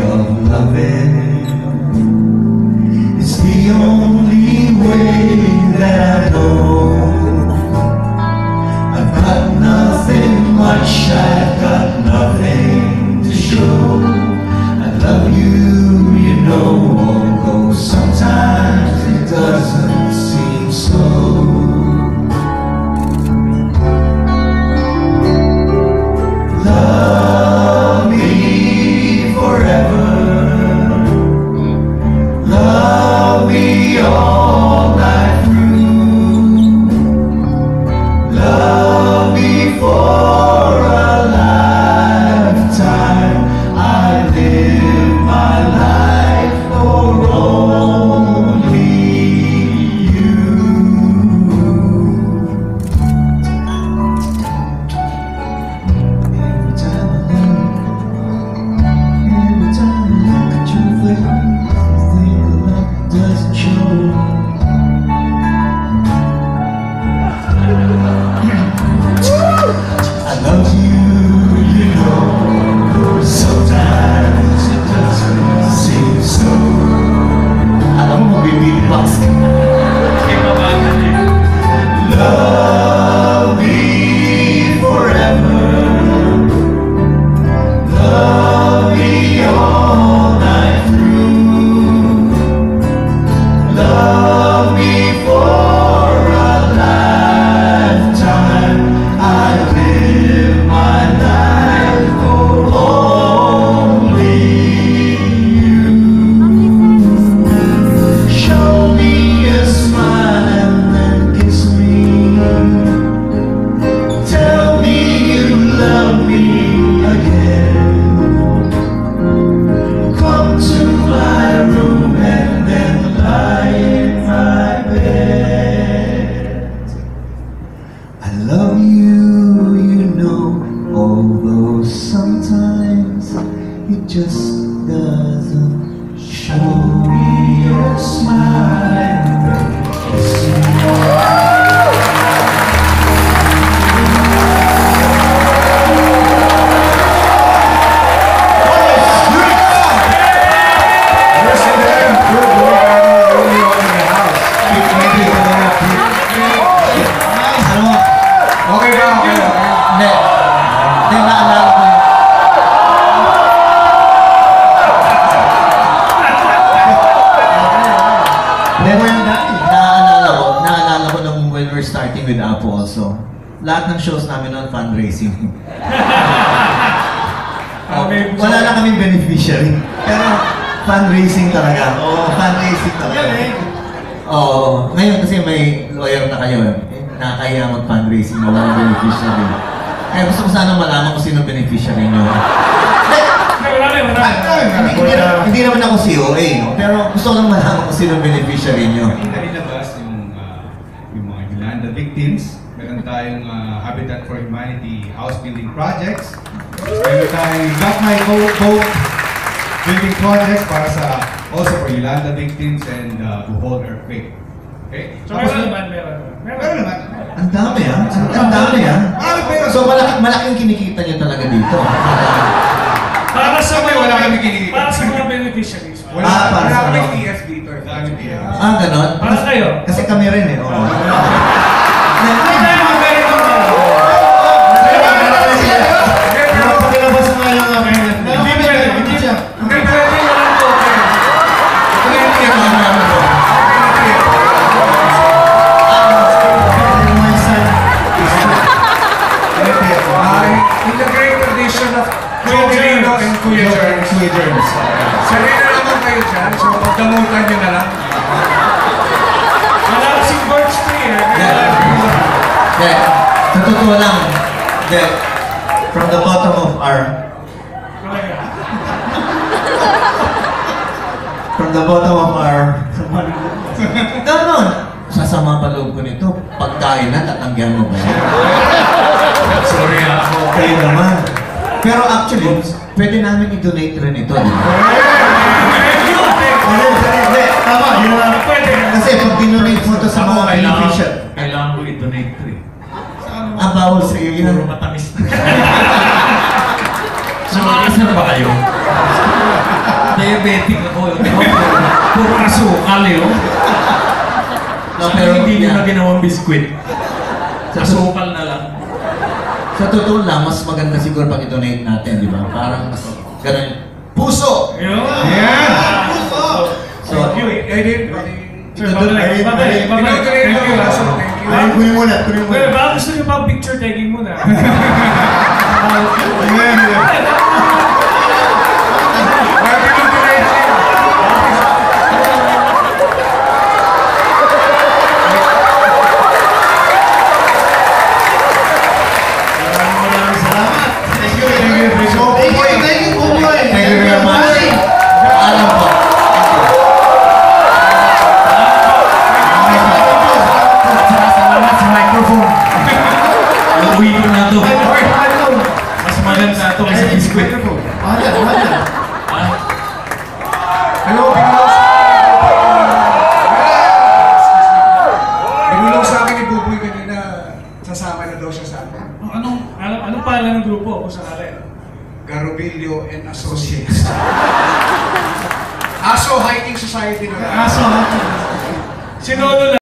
of loving. It's the only way that I know. I've got nothing much, I've got nothing to show. I love you, you know, although sometimes it doesn't seem so. Love me forever. Love me all night through. Love me for a lifetime. I live my life for only you. Every time I look at your face, I think love doesn't show. I love you, you know, sometimes it doesn't seem so. Alam mo, beatbox ka. Love me forever. Love me all night through. Love me for a lifetime. I live my life for only you. Show me a smile and then kiss me. Tell me you love me again. Come to my room and then lie in my bed. I love you, you know, although sometimes it just doesn't show. Me a smile and then kiss me. Okay ba? Hindi, naalala ko yun. Naalala ko nung when we're starting with APO also. Lahat ng shows namin noon, fundraising. Wala na kaming beneficiary. Pero fundraising talaga. Oo, fundraising talaga. Oo, ngayon kasi may lawyer na kayo. Nakakaya mag-fundraising na walang beneficiary. Kaya gusto ko sana malaman kung sino beneficiary nyo. Hindi naman ako COA, no? Pero gusto ko lang malaman kung sino beneficiary nyo. Kanina nilabas yung mga Yolanda victims. Meron tayong Habitat for Humanity house building projects. Meron tayong Got My Boat building projects para sa also for Yolanda victims and Bohol earthquake. Okay? So meron naman. Ang dami ah. Ang dami ah. So malaking kinikita nyo talaga dito. Para sa Sabay, wala kami kinikita. Para sa mga beneficiaries. Para sa kami ano? TS dito. Ganon? Para kayo. Kasi kami rin eh. Oo. Hindi tayo mag-ganito na. Napakilabas na nga yung Hindi pwede. Hindi pwede walang token. In the great tradition of Kuya and Kuya Germs. Sarili naman kayo dyan, so pagdamutan nyo na lang. Wala kasing birch tree eh. Sa totoo lang, from the bottom of our ganon, sasama pa loob ko nito. Pagkain na, tatanggihan mo ba yan? Sorry ako. Kayo naman. Pero actually, pwede namin i-donate rin ito, di ba? Hindi, tama, yun lang. Kasi pag dinonate mo ito sa mga beneficial. Kailangan ko i-donate ito eh. Bawal sa iyo Puro yun. matamis na. So, mag-isa na ba kayo? diabetic ako. Puro asukal eh, oh. No, Pero pero hindi yeah. na ginawang biskwit. Asukal na lang. Sa totoo lang, mas maganda siguro pag i-donate natin, di ba? Parang mas ganun. Puso! Yun! Yeah! So, Thank you. I did. Sir, babalik. Thank you. Ay, kunin muna, kunin muna. Well, baka gusto niyo pa picture taking muna. Maraming salamat. Thank you, Boboy. Thank you very much. Alam po. Salamat sa microphone. Uwi ko na to. Mas maganda ito kasi biskwit. Hello, binulong sa akin ni Buboy kanina, sasama na daw siya sa akin. Anong pangalan ng grupo kung sakali? GARROVILLO and Associates. Aso Hiking Society na. Aso, ha? Sinolo